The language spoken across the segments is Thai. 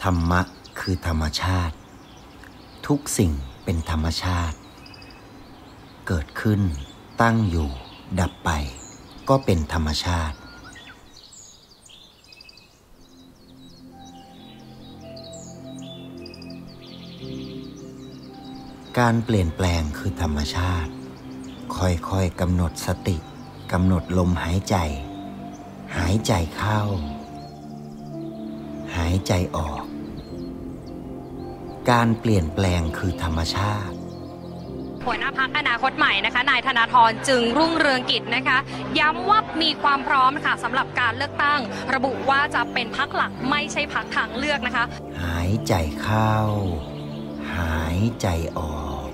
ธรรมะคือธรรมชาติทุกสิ่งเป็นธรรมชาติเกิดขึ้นตั้งอยู่ดับไปก็เป็นธรรมชาติการเปลี่ยนแปลงคือธรรมชาติค่อยๆกำหนดสติกำหนดลมหายใจหายใจเข้าหายใจออกการเปลี่ยนแปลงคือธรรมชาติหัวหน้าพรรคอนาคตใหม่นะคะนายธนาธรจึงรุ่งเรืองกิจนะคะย้ำว่ามีความพร้อมค่ะสำหรับการเลือกตั้งระบุว่าจะเป็นพรรคหลักไม่ใช่พรรคทางเลือกนะคะหายใจเข้าหายใจออก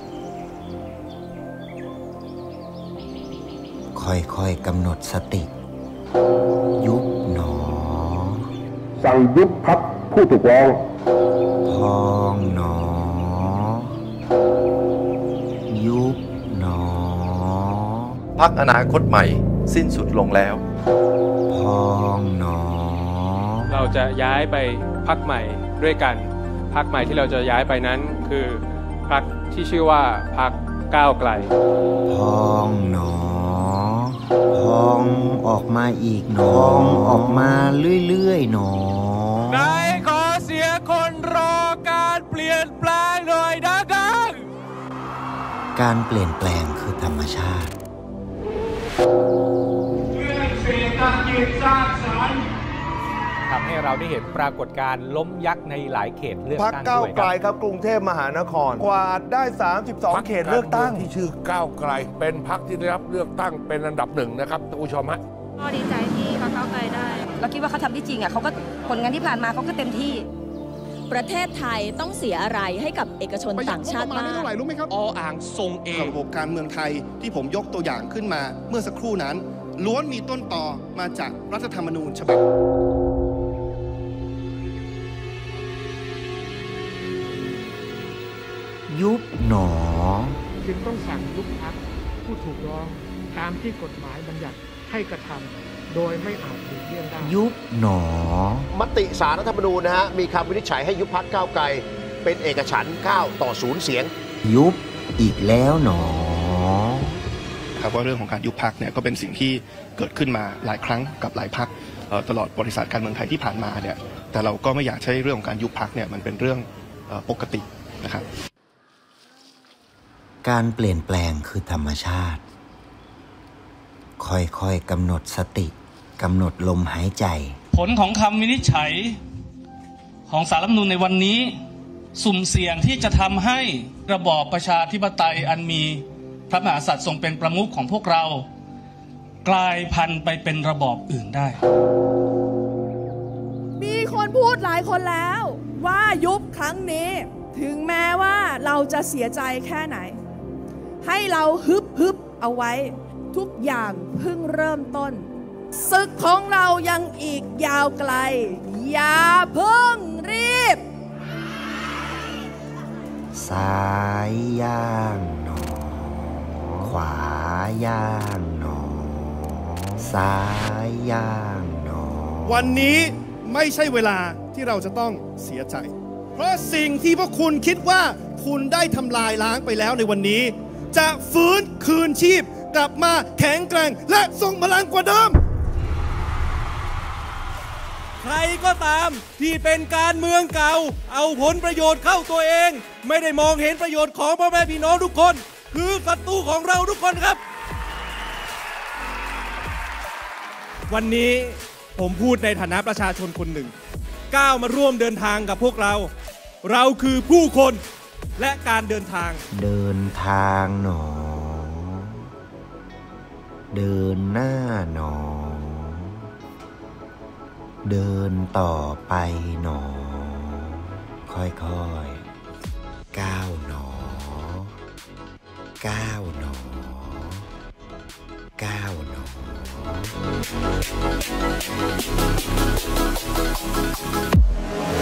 ค่อยๆกำหนดสติยุบหนอสั่งยุบพรรคผู้ถูกร้องพองหนอยุบหนอพรรคอนาคตใหม่สิ้นสุดลงแล้วพองหนอเราจะย้ายไปพรรคใหม่ด้วยกันพรรคใหม่ที่เราจะย้ายไปนั้นคือพรรคที่ชื่อว่าพรรคก้าวไกลพองหนอพองออกมาอีกหนอพองออกมาเรื่อยๆหนอนายขอเสียคนรอการเปลี่ยนแปลงหน่อยดังๆการเปลี่ยนแปลงคือธรรมชาติเรื่องเศรษฐกิจสร้างสรรค์ทำให้เราได้เห็นปรากฏการณ์ล้มยักษ์ในหลายเขตเลือกตั้งด้วยพรรคก้าวไกลครับกรุงเทพมหานครกวาดได้32เขตเลือกตั้งที่ชื่อก้าวไกลเป็นพรรคที่ได้รับเลือกตั้งเป็นอันดับหนึ่งนะครับท่านผู้ชมฮะก็ดีใจที่พรรคก้าวไกลได้เราคิดว่าเขาทำได้จริงเขาก็ผลงานที่ผ่านมาเขาก็เต็มที่ประเทศไทยต้องเสียอะไรให้กับเอกชนต่างชาติบ้างเท่าไหร่รู้ไหมครับอ่างทรงเองระบบการเมืองไทยที่ผมยกตัวอย่างขึ้นมาเมื่อสักครู่นั้นล้วนมีต้นตอมาจากรัฐธรรมนูญฉบับยุบหนอจึงต้องสั่งยุบพรรคผู้ถูกร้องตามที่กฎหมายบัญญัติให้กระทำโดยไม่อาจหลีกเลี่ยงได้ยุบหนอมติศาลรัฐธรรมนูญนะฮะมีคำวินิจฉัยให้ยุบพรรคก้าวไกลเป็นเอกฉันท์9-0เสียงยุบอีกแล้วหนอครับว่าเรื่องของการยุบพรรคเนี่ยก็เป็นสิ่งที่เกิดขึ้นมาหลายครั้งกับหลายพรรคตลอดประวัติศาสตร์การเมืองไทยที่ผ่านมาเนี่ยแต่เราก็ไม่อยากใช้เรื่องของการยุบพรรคเนี่ยมันเป็นเรื่องปกตินะครับการเปลี่ยนแปลงคือธรรมชาติค่อยๆกำหนดสติกำหนดลมหายใจผลของคำวินิจฉัยของศาลรัฐธรรมนูญในวันนี้สุ่มเสี่ยงที่จะทำให้ระบอบประชาธิปไตยอันมีพระมหากษัตริย์ทรงเป็นประมุขของพวกเรากลายพันธุ์ไปเป็นระบอบอื่นได้มีคนพูดหลายคนแล้วว่ายุบครั้งนี้ถึงแม้ว่าเราจะเสียใจแค่ไหนให้เราฮึบเอาไว้ทุกอย่างเพิ่งเริ่มต้นศึกของเรายังอีกยาวไกลอย่าเพิ่งรีบซ้ายย่างหนอขวาย่างหนอซ้ายย่างหนอวันนี้ไม่ใช่เวลาที่เราจะต้องเสียใจเพราะสิ่งที่พวกคุณคิดว่าคุณได้ทำลายล้างไปแล้วในวันนี้จะฟื้นคืนชีพกลับมาแข็งแกร่งและทรงพลังกว่าเดิมใครก็ตามที่เป็นการเมืองเก่าเอาผลประโยชน์เข้าตัวเองไม่ได้มองเห็นประโยชน์ของพ่อแม่พี่น้องทุกคนคือศัตรูของเราทุกคนครับวันนี้ผมพูดในฐานะประชาชนคนหนึ่งก้าวมาร่วมเดินทางกับพวกเราเราคือผู้คนและการเดินทางเดินทางหนอเดินหน้าหนอเดินต่อไปหนอค่อยๆก้าวหนอก้าวหนอก้าวหนอ